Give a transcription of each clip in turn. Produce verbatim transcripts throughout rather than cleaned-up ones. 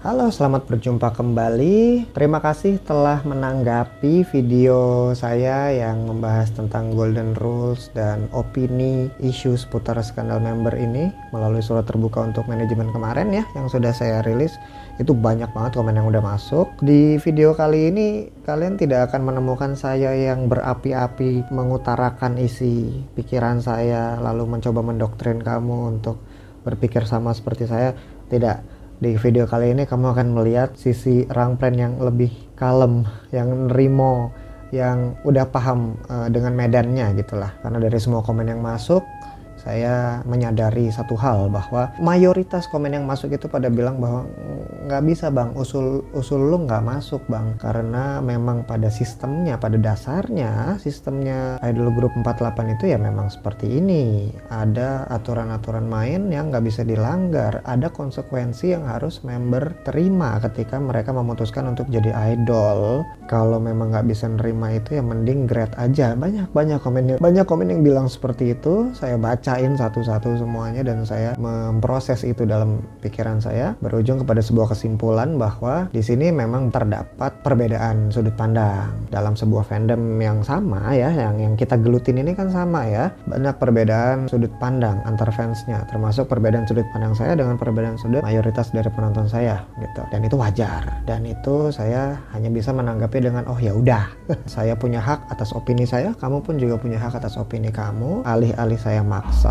Halo, selamat berjumpa kembali. Terima kasih telah menanggapi video saya yang membahas tentang Golden Rules dan opini isu seputar skandal member ini melalui surat terbuka untuk manajemen kemarin ya, yang sudah saya rilis. Itu banyak banget komen yang udah masuk. Di video kali ini kalian tidak akan menemukan saya yang berapi-api mengutarakan isi pikiran saya lalu mencoba mendoktrin kamu untuk berpikir sama seperti saya. Tidak. Di video kali ini kamu akan melihat sisi Rangpren yang lebih kalem, yang nerimo, yang udah paham uh, dengan medannya gitulah. Karena dari semua komen yang masuk, saya menyadari satu hal bahwa mayoritas komen yang masuk itu pada bilang bahwa nggak bisa bang, usul usul lu nggak masuk bang, karena memang pada sistemnya, pada dasarnya sistemnya Idol Group empat puluh delapan itu ya memang seperti ini. Ada aturan-aturan main yang nggak bisa dilanggar, ada konsekuensi yang harus member terima ketika mereka memutuskan untuk jadi idol. Kalau memang nggak bisa nerima itu ya mending grade aja. Banyak banyak komen banyak komen yang bilang seperti itu. Saya baca satu-satu semuanya dan saya memproses itu dalam pikiran saya, berujung kepada sebuah kesimpulan bahwa di sini memang terdapat perbedaan sudut pandang dalam sebuah fandom yang sama ya, yang yang kita gelutin ini kan sama ya. Banyak perbedaan sudut pandang antar fansnya, termasuk perbedaan sudut pandang saya dengan perbedaan sudut mayoritas dari penonton saya gitu. Dan itu wajar, dan itu saya hanya bisa menanggapi dengan oh ya udah, saya punya hak atas opini saya, kamu pun juga punya hak atas opini kamu. Alih-alih saya maksa,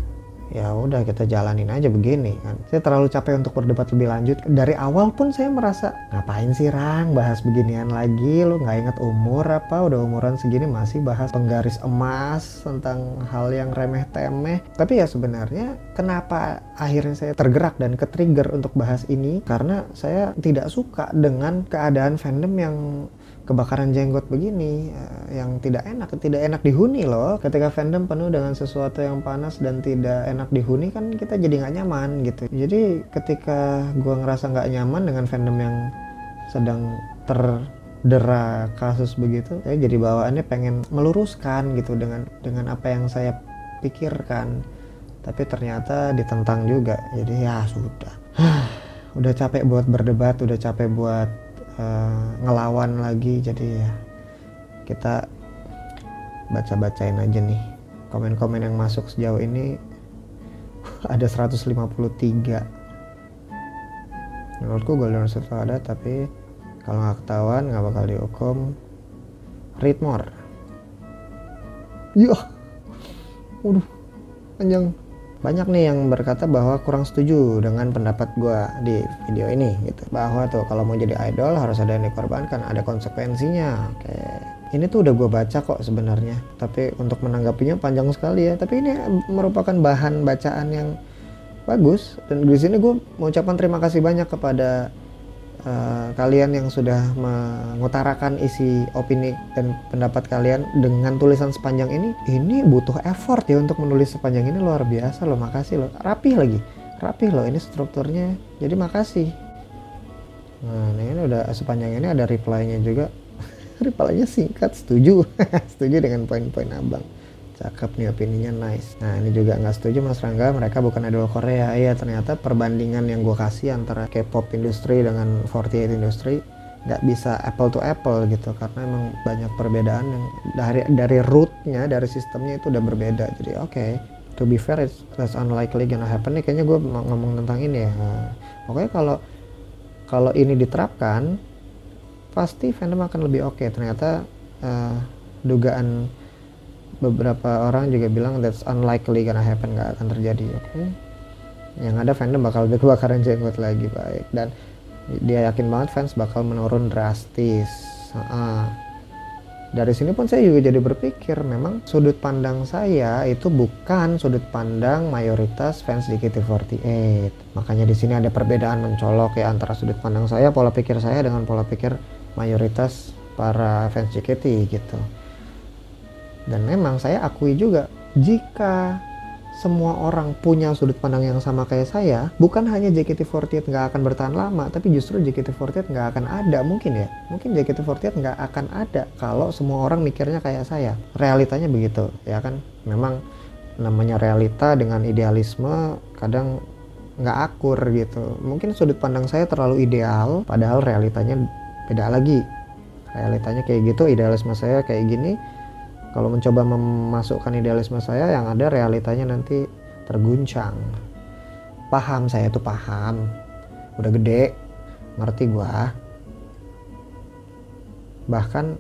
ya udah kita jalanin aja begini kan. Saya terlalu capek untuk berdebat lebih lanjut. Dari awal pun saya merasa ngapain sih Rang bahas beginian lagi, lu nggak ingat umur apa, udah umuran segini masih bahas penggaris emas tentang hal yang remeh temeh. Tapi ya sebenarnya kenapa akhirnya saya tergerak dan ke-trigger untuk bahas ini, karena saya tidak suka dengan keadaan fandom yang kebakaran jenggot begini, yang tidak enak, tidak enak dihuni loh. Ketika fandom penuh dengan sesuatu yang panas dan tidak enak dihuni kan kita jadi nggak nyaman gitu. Jadi ketika gua ngerasa nggak nyaman dengan fandom yang sedang terdera kasus begitu, saya jadi bawaannya pengen meluruskan gitu dengan dengan apa yang saya pikirkan. Tapi ternyata ditentang juga. Jadi ya sudah. Udah capek buat berdebat, udah capek buat Uh, ngelawan lagi, jadi ya kita baca-bacain aja nih komen-komen yang masuk sejauh ini. Ada seratus lima puluh tiga. Menurutku Golden Rules itu ada, tapi kalau nggak ketahuan nggak bakal dihukum. Read more. Iya, waduh panjang. Banyak nih yang berkata bahwa kurang setuju dengan pendapat gue di video ini gitu. Bahwa tuh kalau mau jadi idol harus ada yang dikorbankan, ada konsekuensinya. Oke. Ini tuh udah gue baca kok sebenarnya. Tapi untuk menanggapinya panjang sekali ya. Tapi ini merupakan bahan bacaan yang bagus. Dan di sini gue mengucapkan terima kasih banyak kepada Uh, kalian yang sudah mengutarakan isi opini dan pendapat kalian dengan tulisan sepanjang ini. Ini butuh effort ya untuk menulis sepanjang ini, luar biasa loh. Makasih loh, rapih lagi, rapih loh ini strukturnya, jadi makasih. Nah ini udah sepanjang ini ada reply-nya juga. Reply-nya singkat, setuju. Setuju dengan poin-poin abang. Cakep nih opininya, nice. Nah ini juga nggak setuju Mas Rangga, mereka bukan idol Korea. Iya ternyata perbandingan yang gue kasih antara K-pop industri dengan empat puluh delapan industri nggak bisa apple to apple gitu, karena emang banyak perbedaan yang dari dari rootnya, dari sistemnya itu udah berbeda. Jadi oke, okay, to be fair it's less unlikely gonna happen. Nih kayaknya gue ngomong tentang ini ya. Nah, oke okay, kalau kalau ini diterapkan pasti fandom akan lebih oke. Okay. Ternyata uh, dugaan beberapa orang juga bilang that's unlikely gonna happen, nggak akan terjadi. Oke, okay. Yang ada fandom bakal lebih kebakaran jenggot lagi. Baik, dan dia yakin banget fans bakal menurun drastis. uh-uh. Dari sini pun saya juga jadi berpikir, memang sudut pandang saya itu bukan sudut pandang mayoritas fans J K T empat puluh delapan. Makanya di sini ada perbedaan mencolok ya antara sudut pandang saya, pola pikir saya dengan pola pikir mayoritas para fans J K T gitu. Dan memang saya akui juga, jika semua orang punya sudut pandang yang sama kayak saya, bukan hanya J K T empat puluh delapan nggak akan bertahan lama, tapi justru J K T empat puluh delapan nggak akan ada mungkin ya. Mungkin J K T empat puluh delapan nggak akan ada kalau semua orang mikirnya kayak saya. Realitanya begitu, ya kan? Memang namanya realita dengan idealisme kadang nggak akur gitu. Mungkin sudut pandang saya terlalu ideal, padahal realitanya beda lagi. Realitanya kayak gitu, idealisme saya kayak gini. Kalau mencoba memasukkan idealisme saya, yang ada realitanya nanti terguncang. Paham, saya tuh paham. Udah gede, ngerti gua. Bahkan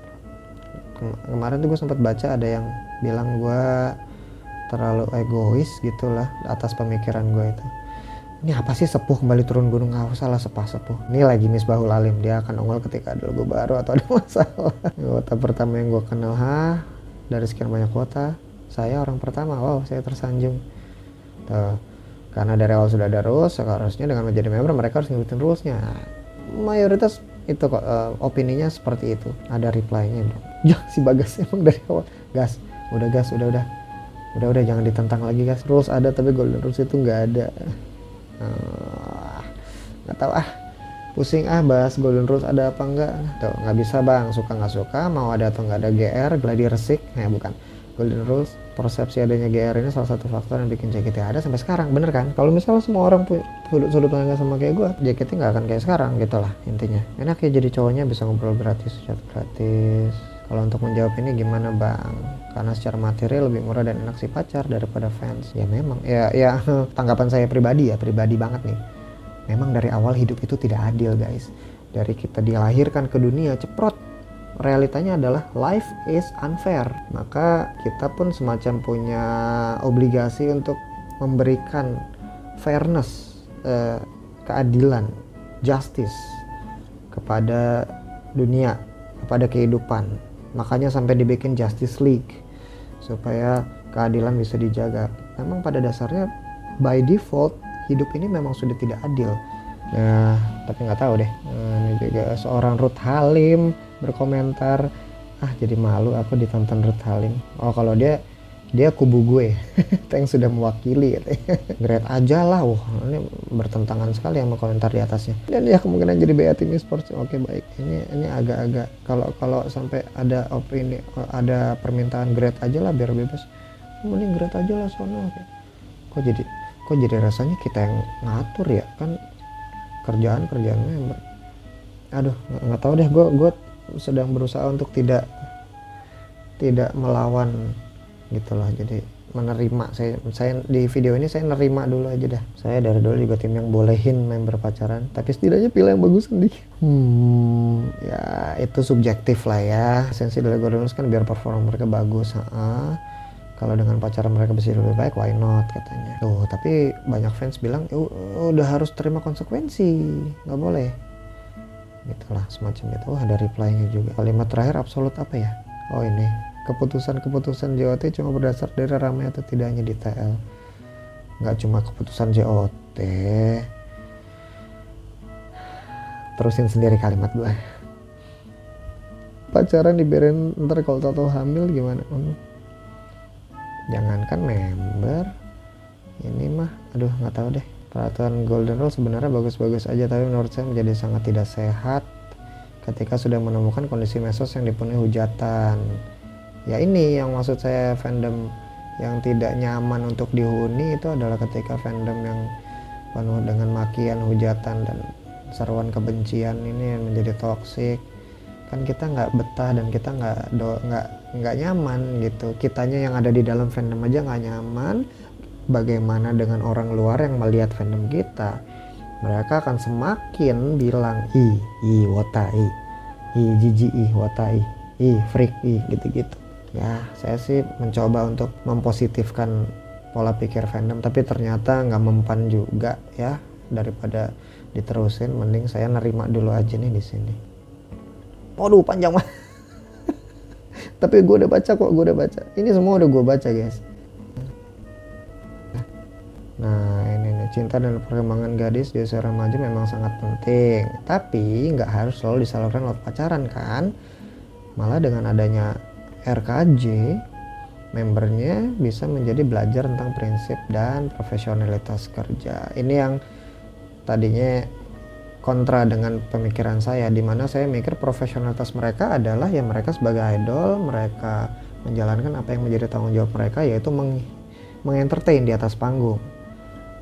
kem- kemarin tuh gue sempat baca ada yang bilang gua terlalu egois gitulah atas pemikiran gue itu. Ini apa sih sepuh kembali turun gunung? Nggak usah lah sepah sepuh. Ini lagi Misbahul Alim, dia akan unggul ketika ada logo baru atau ada masalah. Kota pertama yang gue kenal, ha, dari sekian banyak kota, saya orang pertama. Wow, saya tersanjung. Tuh. Karena dari awal sudah ada rules, seharusnya dengan menjadi member mereka harus ngikutin rulesnya. Mayoritas itu kok uh, opininya seperti itu. Ada reply-nya dong. Ya si Bagas emang dari awal. Gas, udah gas, udah udah. Udah udah jangan ditentang lagi gas. Rules ada tapi golden rules itu nggak ada. Uh, nggak tahu ah, pusing ah bahas golden rules ada apa enggak. Tuh nggak bisa bang, suka nggak suka, mau ada atau nggak ada G R, gladi resik, ya bukan. Golden rules, persepsi adanya G R ini salah satu faktor yang bikin J K T ada sampai sekarang, bener kan? Kalau misalnya semua orang punya sudut sudut pandang sama kayak gue, J K T nggak akan kayak sekarang, gitulah intinya. Enak ya jadi cowoknya, bisa ngobrol gratis, chat gratis. Kalau untuk menjawab ini gimana bang? Karena secara materi lebih murah dan enak sih pacar daripada fans. Ya memang, ya ya tanggapan saya pribadi ya, pribadi banget nih. Memang dari awal hidup itu tidak adil guys. Dari kita dilahirkan ke dunia ceprot, realitanya adalah life is unfair. Maka kita pun semacam punya obligasi untuk memberikan fairness, eh, keadilan, justice kepada dunia, kepada kehidupan. Makanya sampai dibikin Justice League supaya keadilan bisa dijaga. Memang pada dasarnya by default hidup ini memang sudah tidak adil. Nah, tapi nggak tahu deh. Nah, ini juga seorang Ruth Halim berkomentar, ah jadi malu aku ditonton Ruth Halim. Oh kalau dia dia kubu gue, yang sudah mewakili, great aja lah. Wah ini bertentangan sekali sama komentar di atasnya. Dan ya kemungkinan jadi B A tim esports. Oke baik, ini ini agak-agak kalau kalau sampai ada opini, ada permintaan great aja lah biar bebas. Mending great aja lah sono. Kok jadi kok jadi rasanya kita yang ngatur ya kan, kerjaan kerjaan member. Aduh nggak tahu deh, gue gue sedang berusaha untuk tidak tidak melawan gitulah, jadi menerima. Saya saya di video ini saya nerima dulu aja dah. Saya dari dulu juga tim yang bolehin member pacaran, tapi setidaknya pilih yang bagus sendiri. Hmm, ya itu subjektif lah ya. Esensi dari golden rules kan biar performa mereka bagus. Ha-ha. Kalau dengan pacaran mereka bisa lebih baik, why not katanya. Tuh, tapi banyak fans bilang udah harus terima konsekuensi, nggak boleh. Gitulah semacam itu. Oh, ada reply-nya juga. Kalimat terakhir absolut apa ya? Oh ini. Keputusan-keputusan J O T cuma berdasar dari ramai atau tidaknya di T L. Nggak cuma keputusan J O T. Terusin sendiri kalimat gue. Pacaran dibiarin ntar kalau tahu hamil gimana? Hmm. Jangankan member, ini mah, aduh nggak tahu deh. Peraturan Golden Rule sebenarnya bagus-bagus aja, tapi menurut saya menjadi sangat tidak sehat ketika sudah menemukan kondisi medsos yang dipenuhi hujatan. Ya ini yang maksud saya, fandom yang tidak nyaman untuk dihuni itu adalah ketika fandom yang penuh dengan makian, hujatan, dan seruan kebencian ini yang menjadi toksik. Kan kita nggak betah dan kita nggak nggak nggak nyaman gitu. Kitanya yang ada di dalam fandom aja nggak nyaman. Bagaimana dengan orang luar yang melihat fandom kita? Mereka akan semakin bilang i i wota i i jiji i wota i i freak i gitu-gitu. Ya saya sih mencoba untuk mempositifkan pola pikir fandom, tapi ternyata nggak mempan juga ya. Daripada diterusin, mending saya nerima dulu aja nih di sini. Waduh panjang banget. Tapi gue udah baca kok, gue udah baca. Ini semua udah gue baca guys. Nah ini nih, cinta dan perkembangan gadis di usia remaja memang sangat penting. Tapi nggak harus selalu disalurkan lewat pacaran kan. Malah dengan adanya R K J, membernya bisa menjadi belajar tentang prinsip dan profesionalitas kerja. Ini yang tadinya kontra dengan pemikiran saya, di mana saya mikir profesionalitas mereka adalah ya mereka sebagai idol, mereka menjalankan apa yang menjadi tanggung jawab mereka, yaitu meng mengentertain di atas panggung.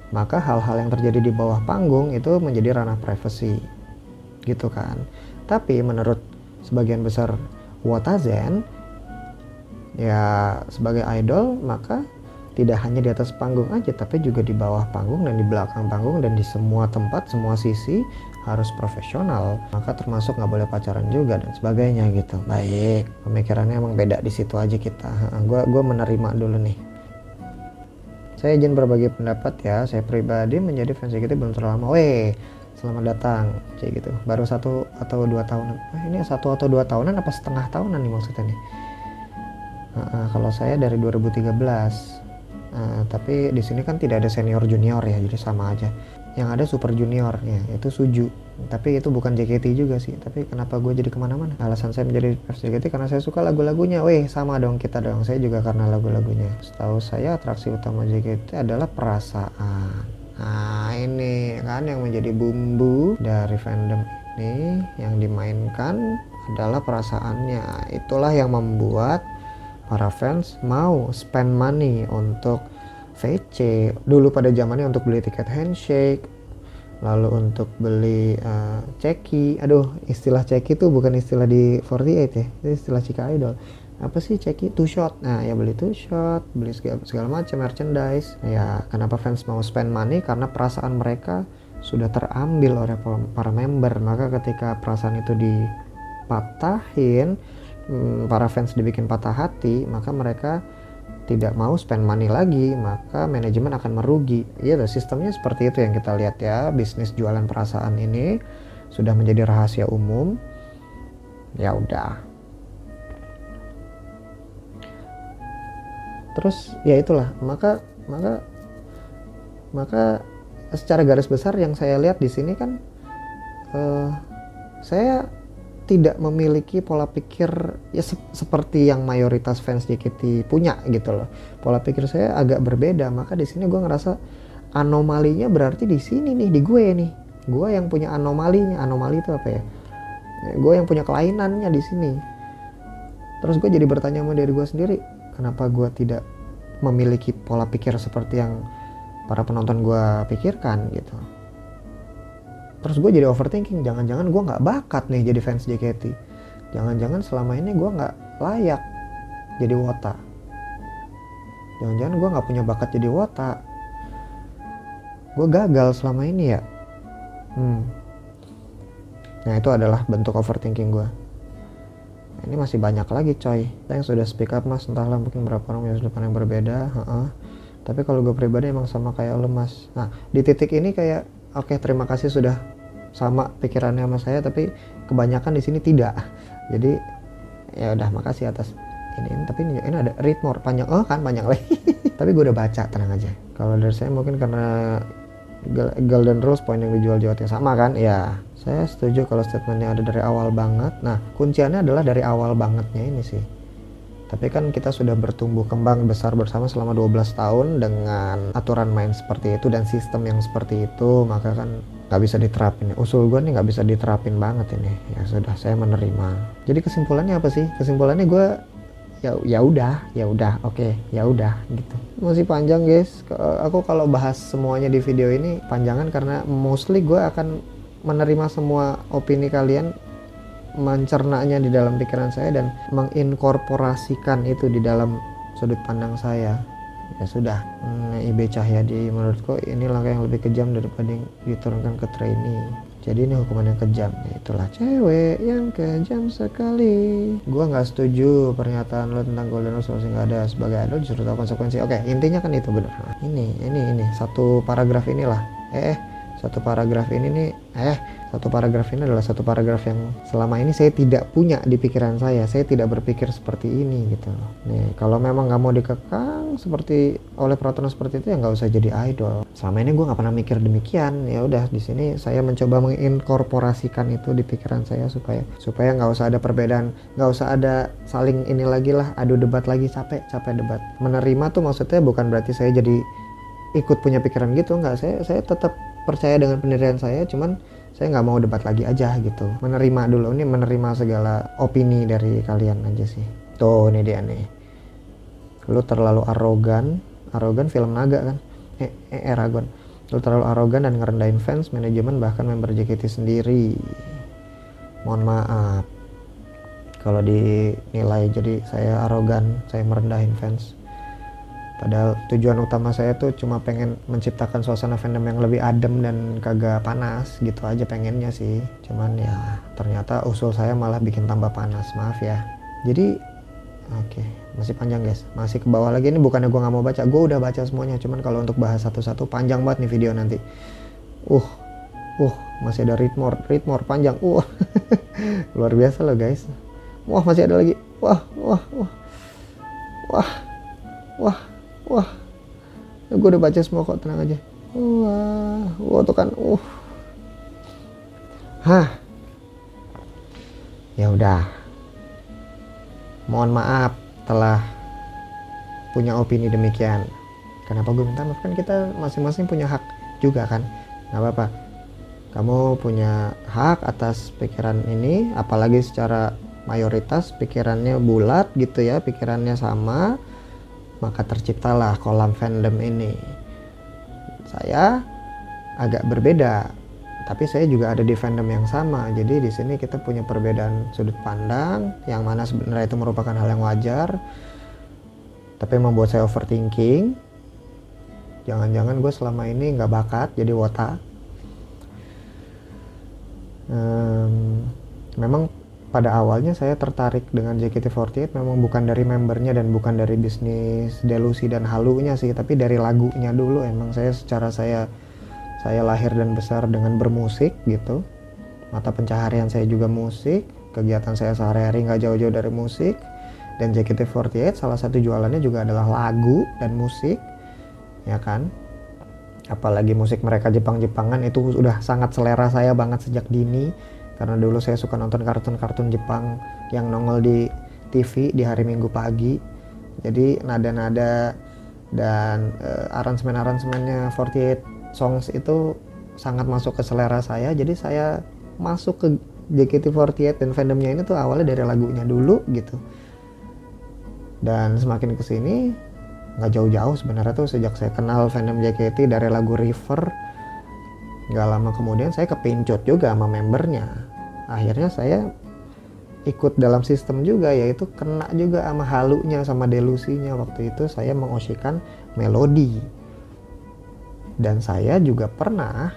maka hal-hal yang terjadi di bawah panggung itu menjadi ranah privasi gitu kan. Tapi menurut sebagian besar Wotazen, ya sebagai idol maka tidak hanya di atas panggung aja, tapi juga di bawah panggung dan di belakang panggung dan di semua tempat, semua sisi harus profesional. Maka termasuk nggak boleh pacaran juga dan sebagainya gitu. Baik, pemikirannya emang beda di situ aja kita. Gue gue menerima dulu nih. Saya izin berbagi pendapat ya. Saya pribadi menjadi fans J K T belum terlalu lama. Weh, selamat datang, kayak gitu. Baru satu atau dua tahunan. Eh, ini satu atau dua tahunan apa setengah tahunan nih maksudnya nih? Nah, kalau saya dari dua ribu tiga belas. Nah, tapi di sini kan tidak ada senior junior ya, jadi sama aja. Yang ada super junior ya, itu Suju. Tapi itu bukan J K T juga sih. Tapi kenapa gue jadi kemana-mana? Alasan saya menjadi fans J K T karena saya suka lagu-lagunya. Weh, sama dong kita dong. Saya juga karena lagu-lagunya. Setahu saya atraksi utama J K T adalah perasaan. Nah ini kan yang menjadi bumbu dari fandom ini, yang dimainkan adalah perasaannya. Itulah yang membuat para fans mau spend money untuk V C. Dulu pada zamannya untuk beli tiket handshake, lalu untuk beli uh, ceki. Aduh, istilah ceki itu bukan istilah di empat puluh delapan ya, itu istilah Chika Idol. Apa sih ceki? Two shot. Nah ya beli two shot, beli segala, segala macam merchandise. Ya kenapa fans mau spend money? Karena perasaan mereka sudah terambil oleh para member. Maka ketika perasaan itu dipatahin, hmm, para fans dibikin patah hati, maka mereka tidak mau spend money lagi, maka manajemen akan merugi. Iya, sistemnya seperti itu yang kita lihat ya. Bisnis jualan perasaan ini sudah menjadi rahasia umum. Ya udah. Terus ya itulah, maka maka maka secara garis besar yang saya lihat di sini kan, uh, saya tidak memiliki pola pikir ya se seperti yang mayoritas fans J K T punya gitu loh. Pola pikir saya agak berbeda, maka di sini gue ngerasa anomalinya berarti di sini nih, di gue nih. Gue yang punya anomalinya. Anomali itu apa ya? Gue yang punya kelainannya di sini. Terus gue jadi bertanya sama diri gue sendiri, kenapa gue tidak memiliki pola pikir seperti yang para penonton gue pikirkan gitu. Terus gue jadi overthinking, jangan-jangan gue nggak bakat nih jadi fans J K T. Jangan-jangan selama ini gue nggak layak jadi wota. Jangan-jangan gue nggak punya bakat jadi wota. Gue gagal selama ini ya. Hmm. Nah itu adalah bentuk overthinking gue. Ini masih banyak lagi coy. Saya yang sudah speak up mas, entahlah mungkin berapa orang yang sudah pandang berbeda. Ha-ha. Tapi kalau gue pribadi emang sama kayak lo mas. Nah di titik ini kayak oke okay, terima kasih sudah sama pikirannya sama saya, tapi kebanyakan di sini tidak. Jadi ya udah makasih atas ini, ini tapi ini, ini ada read more panjang. Oh kan panjang lagi. Tapi gue udah baca, tenang aja. Kalau dari saya mungkin karena Golden Rules poin yang dijual-jualnya sama kan. Ya saya setuju kalau statementnya ada dari awal banget. Nah kunciannya adalah dari awal bangetnya ini sih. Tapi kan kita sudah bertumbuh kembang besar bersama selama dua belas tahun dengan aturan main seperti itu dan sistem yang seperti itu, maka kan nggak bisa diterapin. Usul gue nih nggak bisa diterapin banget ini. Ya sudah, saya menerima. Jadi kesimpulannya apa sih? Kesimpulannya gue ya ya udah, ya udah, oke, okay, ya udah gitu. Masih panjang guys. Aku kalau bahas semuanya di video ini panjangan karena mostly gue akan menerima semua opini kalian, mencernanya di dalam pikiran saya dan menginkorporasikan itu di dalam sudut pandang saya. Ya sudah, hmm, I B Cahyadi menurutku ini langkah yang lebih kejam daripada yang diturunkan ke trainee. Jadi ini hukuman yang kejam. Ya, itulah cewek yang kejam sekali. Gua nggak setuju pernyataan lo tentang Golden Rules masih nggak ada sebagai idol disuruh tahu konsekuensi. Oke, intinya kan itu benar. Nah, ini ini ini satu paragraf inilah. Eh, eh satu paragraf ini nih eh satu paragraf ini adalah satu paragraf yang selama ini saya tidak punya di pikiran saya. Saya tidak berpikir seperti ini gitu loh. Nih kalau memang nggak mau dikekang seperti oleh peraturan seperti itu ya nggak usah jadi idol. Selama ini gue nggak pernah mikir demikian. Ya udah di sini saya mencoba menginkorporasikan itu di pikiran saya supaya supaya nggak usah ada perbedaan, nggak usah ada saling ini lagi lah, adu debat lagi, capek capek debat. Menerima tuh maksudnya bukan berarti saya jadi ikut punya pikiran gitu, nggak. Saya saya tetap percaya dengan pendirian saya, cuman saya nggak mau debat lagi aja gitu. Menerima dulu, ini menerima segala opini dari kalian aja sih. Tuh ini dia nih, lu terlalu arogan. Arogan film naga kan, eh, eh Eragon. Lu terlalu arogan dan ngerendahin fans, manajemen, bahkan member J K T sendiri. Mohon maaf kalau dinilai jadi saya arogan, saya merendahin fans. Padahal tujuan utama saya tuh cuma pengen menciptakan suasana fandom yang lebih adem dan kagak panas, gitu aja pengennya sih. Cuman ya ternyata usul saya malah bikin tambah panas, maaf ya. Jadi oke, okay, masih panjang guys, masih ke bawah lagi. Ini bukannya gue nggak mau baca, gue udah baca semuanya. Cuman kalau untuk bahas satu-satu panjang banget nih video nanti. Uh, uh, masih ada read more, read more panjang. Uh, luar biasa loh guys. Wah masih ada lagi. Wah, wah, wah, wah, wah. Wah, gue udah baca semua kok, tenang aja. Wah, wah tuh kan, uh, hah, ya udah. Mohon maaf telah punya opini demikian. Kenapa gue minta maaf? Kan kita masing-masing punya hak juga kan, nggak apa-apa. Kamu punya hak atas pikiran ini, apalagi secara mayoritas pikirannya bulat gitu ya, pikirannya sama. Maka terciptalah kolam fandom ini. Saya agak berbeda, tapi saya juga ada di fandom yang sama. Jadi di sini kita punya perbedaan sudut pandang, yang mana sebenarnya itu merupakan hal yang wajar, tapi membuat saya overthinking. Jangan-jangan gue selama ini nggak bakat jadi wota. Um, memang pada awalnya saya tertarik dengan J K T empat delapan memang bukan dari membernya dan bukan dari bisnis delusi dan halunya sih, tapi dari lagunya dulu. Emang saya secara saya saya lahir dan besar dengan bermusik gitu, mata pencaharian saya juga musik, kegiatan saya sehari-hari nggak jauh-jauh dari musik. Dan J K T empat delapan salah satu jualannya juga adalah lagu dan musik, ya kan. Apalagi musik mereka Jepang-Jepangan itu udah sangat selera saya banget sejak dini. Karena dulu saya suka nonton kartun-kartun Jepang yang nongol di T V di hari Minggu pagi. Jadi nada-nada dan uh, aransemen-aransemennya empat delapan songs itu sangat masuk ke selera saya. Jadi saya masuk ke J K T empat delapan dan fandomnya ini tuh awalnya dari lagunya dulu gitu. Dan semakin kesini nggak jauh-jauh sebenarnya tuh sejak saya kenal fandom J K T dari lagu River. Gak lama kemudian saya kepincut juga sama membernya. Akhirnya saya ikut dalam sistem juga, yaitu kena juga sama halunya, sama delusinya. Waktu itu saya mengosikan melodi. Dan saya juga pernah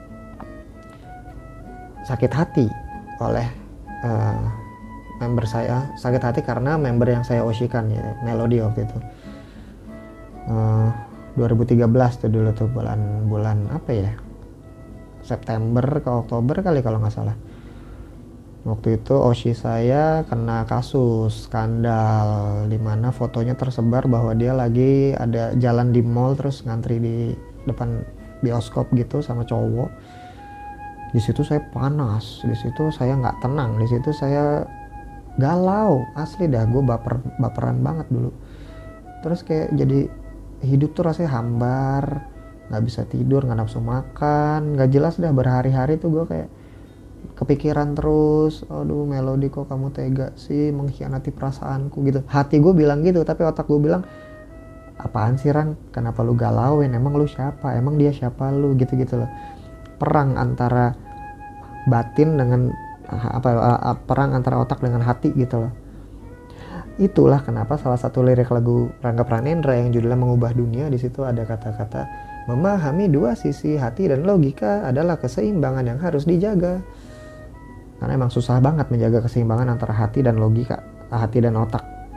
sakit hati oleh uh, member saya. Sakit hati karena member yang saya osikan ya, melodi waktu itu. Uh, dua ribu tiga belas tuh dulu tuh bulan bulan apa ya? September ke Oktober kali kalau nggak salah. Waktu itu Oshi saya kena kasus skandal di mana fotonya tersebar bahwa dia lagi ada jalan di mall terus ngantri di depan bioskop gitu sama cowok. Di situ saya panas, di situ saya nggak tenang, di situ saya galau, asli dah, gue baper baperan banget dulu. Terus kayak jadi hidup tuh rasanya hambar, nggak bisa tidur, nggak nafsu makan, nggak jelas dah. Berhari-hari tuh gue kayak kepikiran terus, aduh Melody kok kamu tega sih mengkhianati perasaanku gitu. Hati gue bilang gitu, tapi otak gue bilang apaan sih Ran, kenapa lu galauin, emang lu siapa, emang dia siapa lu, gitu-gitu loh. Perang antara batin dengan apa, perang antara otak dengan hati gitu loh. Itulah kenapa salah satu lirik lagu Rangga Pranendra yang judulnya Mengubah Dunia, di situ ada kata-kata memahami dua sisi hati dan logika adalah keseimbangan yang harus dijaga. Karena emang susah banget menjaga keseimbangan antara hati dan logika, hati dan otak.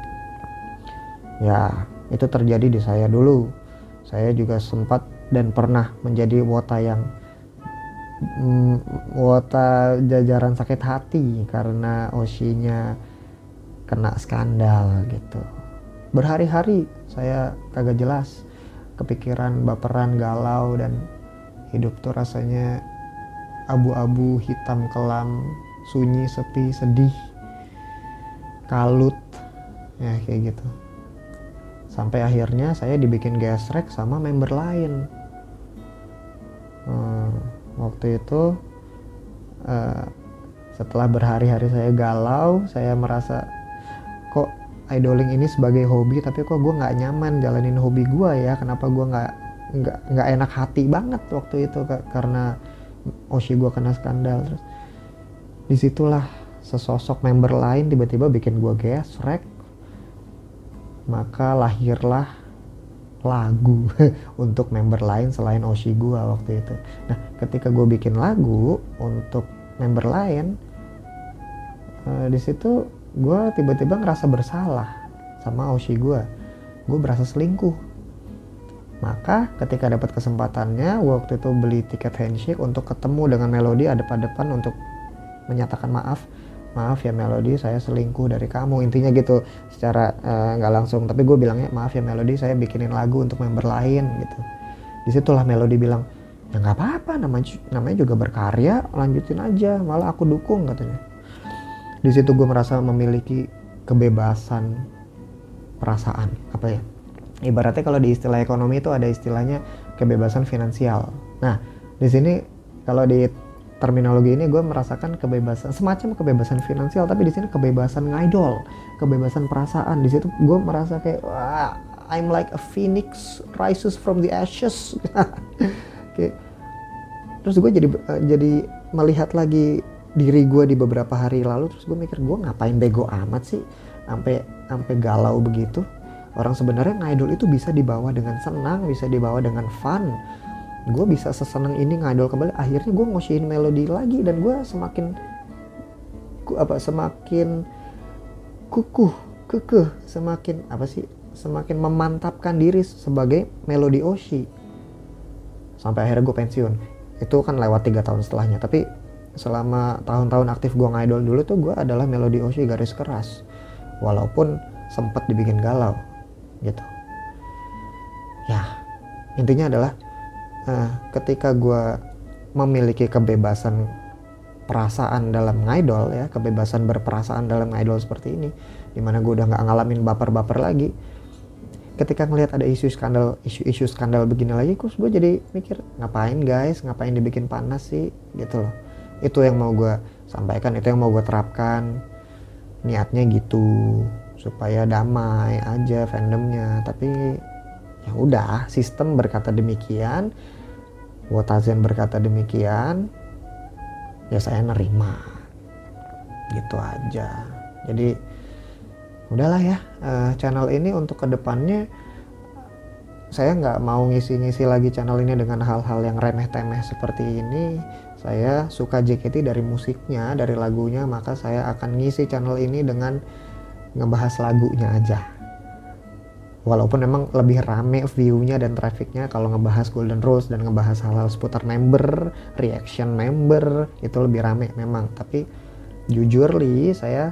Ya, itu terjadi di saya dulu. Saya juga sempat dan pernah menjadi wota yang mm, wota jajaran sakit hati karena Oshinya kena skandal gitu. Berhari-hari saya kagak jelas, kepikiran, baperan, galau, dan hidup tuh rasanya abu-abu, hitam kelam, sunyi, sepi, sedih, kalut, ya kayak gitu. Sampai akhirnya saya dibikin gesrek sama member lain. Hmm, waktu itu uh, setelah berhari-hari saya galau, saya merasa kok idoling ini sebagai hobi, tapi kok gue nggak nyaman jalanin hobi gue ya, kenapa gue nggak nggak nggak enak hati banget waktu itu karena Oshi gue kena skandal. Terus disitulah sesosok member lain tiba-tiba bikin gue gesrek, maka lahirlah lagu untuk member lain selain Oshi gue waktu itu. Nah ketika gue bikin lagu untuk member lain, uh, di situ gue tiba-tiba ngerasa bersalah sama Oshi gue, gue berasa selingkuh. Maka ketika dapat kesempatannya, gue waktu itu beli tiket handshake untuk ketemu dengan Melody hadap-hadapan untuk menyatakan maaf. Maaf ya Melody, saya selingkuh dari kamu. Intinya gitu, secara nggak uh, langsung. Tapi gue bilangnya, maaf ya Melody, saya bikinin lagu untuk member lain gitu. Disitulah Melody bilang, ya nggak apa-apa, namanya, namanya juga berkarya, lanjutin aja. Malah aku dukung katanya. Di situ gue merasa memiliki kebebasan perasaan, apa ya? Ibaratnya kalau di istilah ekonomi itu ada istilahnya kebebasan finansial. Nah, di sini kalau di terminologi ini gue merasakan kebebasan, semacam kebebasan finansial, tapi di sini kebebasan ngidol, kebebasan perasaan. Di situ gue merasa kayak, wah, I'm like a phoenix rises from the ashes. Oke. Terus gue jadi uh, jadi melihat lagi diri gue di beberapa hari lalu, terus gue mikir, gue ngapain bego amat sih, sampai sampai galau begitu. Orang sebenarnya ngidol itu bisa dibawa dengan senang, bisa dibawa dengan fun. Gue bisa sesenang ini ngidol kembali. Akhirnya gue ngosiin Melody lagi dan gue semakin apa semakin kukuh, kekeh, semakin apa sih? Semakin memantapkan diri sebagai Melody Oshi. Sampai akhirnya gue pensiun. Itu kan lewat tiga tahun setelahnya. Tapi selama tahun-tahun aktif gue ngidol dulu tuh gue adalah Melody Oshi garis keras. Walaupun sempat dibikin galau gitu. Ya, intinya adalah uh, ketika gue memiliki kebebasan perasaan dalam ngidol ya, kebebasan berperasaan dalam ngidol seperti ini, dimana gue udah nggak ngalamin baper-baper lagi. Ketika ngelihat ada isu skandal, isu-isu skandal begini lagi, terus gue jadi mikir, ngapain guys, ngapain dibikin panas sih, gitu loh. Itu yang mau gue sampaikan, itu yang mau gue terapkan, niatnya gitu. Supaya damai aja fandomnya. Tapi ya udah, sistem berkata demikian, Wotazen berkata demikian, ya saya nerima gitu aja. Jadi udahlah ya, uh, channel ini untuk kedepannya saya nggak mau ngisi-ngisi lagi channel ini dengan hal-hal yang remeh-temeh seperti ini. Saya suka J K T dari musiknya, dari lagunya, maka saya akan ngisi channel ini dengan ngebahas lagunya aja. Walaupun memang lebih rame view-nya dan traffic-nya kalau ngebahas Golden Rules dan ngebahas hal-hal seputar member, reaction member, itu lebih rame memang. Tapi jujur li, saya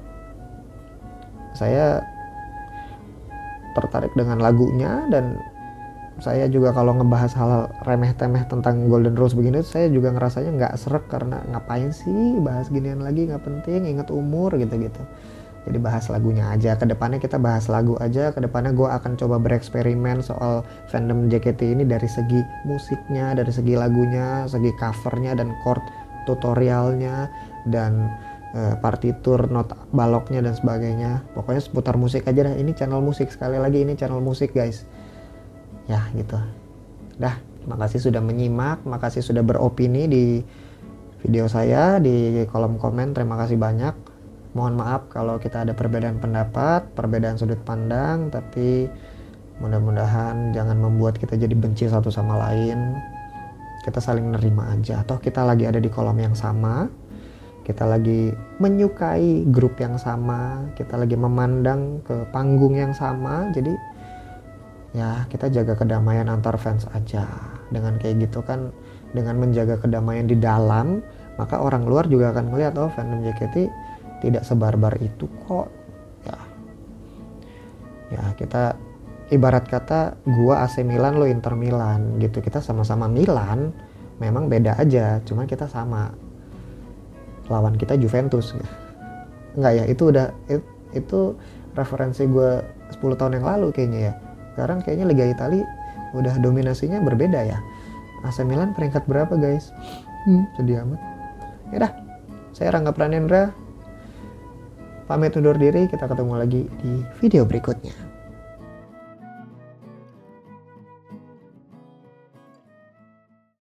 saya tertarik dengan lagunya, dan saya juga kalau ngebahas hal-hal remeh-temeh tentang Golden Rules begini, saya juga ngerasanya nggak srek, karena ngapain sih bahas ginian lagi, nggak penting, ingat umur gitu-gitu. Jadi bahas lagunya aja, kedepannya kita bahas lagu aja, kedepannya gue akan coba bereksperimen soal fandom J K T ini dari segi musiknya, dari segi lagunya, segi covernya dan chord tutorialnya, dan uh, partitur, not baloknya dan sebagainya. Pokoknya seputar musik aja dah, ini channel musik, sekali lagi ini channel musik guys. Ya gitu. Dah, makasih sudah menyimak, makasih sudah beropini di video saya, di kolom komen, terima kasih banyak. Mohon maaf kalau kita ada perbedaan pendapat, perbedaan sudut pandang, tapi mudah-mudahan jangan membuat kita jadi benci satu sama lain. Kita saling nerima aja. Toh kita lagi ada di kolam yang sama, kita lagi menyukai grup yang sama, kita lagi memandang ke panggung yang sama. Jadi ya kita jaga kedamaian antar fans aja. Dengan kayak gitu kan, dengan menjaga kedamaian di dalam, maka orang luar juga akan melihat, oh fandom J K T tidak sebarbar itu kok. Ya, ya kita ibarat kata gua A C Milan, lo Inter Milan gitu. Kita sama-sama Milan, memang beda aja, cuman kita sama. Lawan kita Juventus. Enggak ya, itu udah it, itu referensi gua sepuluh tahun yang lalu kayaknya ya. Sekarang kayaknya Liga Italia udah dominasinya berbeda ya. A C Milan peringkat berapa guys? Hmm, sedih amat. Ya dah, saya Rangga Pranendra pamit undur diri, kita ketemu lagi di video berikutnya.